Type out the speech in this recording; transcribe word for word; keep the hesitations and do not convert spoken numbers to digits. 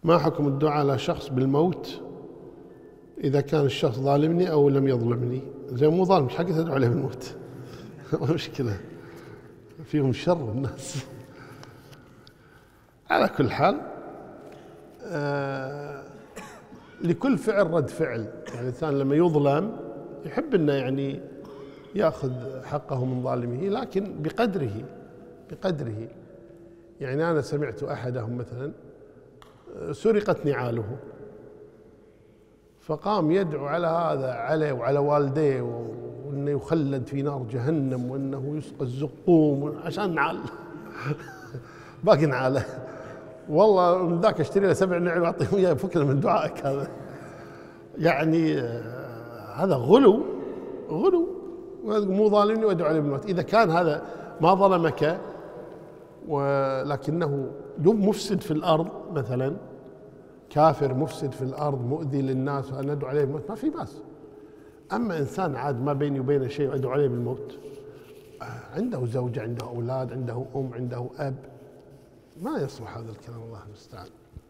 ما حكم الدعاء على شخص بالموت إذا كان الشخص ظالمني أو لم يظلمني؟ زي مو ظالم مش حقي تدعو عليه بالموت. ما مشكلة، فيهم شر الناس. على كل حال آه لكل فعل رد فعل. يعني الإنسان لما يظلم يحب أنه يعني يأخذ حقه من ظالمه، لكن بقدره بقدره. يعني أنا سمعت أحدهم مثلا سرقت نعاله، فقام يدعو على هذا عليه وعلى والديه وأنه يخلد في نار جهنم وأنه يسقى الزقوم عشان نعال. باقي نعاله. والله من ذاك اشتري له سبع نعال واعطيهم اياه، فكنا من دعائك هذا. يعني هذا غلو غلو. مو ظالمني وادعو عليه بالموت. اذا كان هذا ما ظلمك ولكنه مفسد في الارض، مثلا كافر مفسد في الارض مؤذي للناس وأنا ادعو عليه بالموت، ما في باس. اما انسان عاد ما بيني وبينه شيء وادعو عليه بالموت، عنده زوجه، عنده اولاد، عنده ام، عنده اب، ما يصلح هذا الكلام. الله المستعان.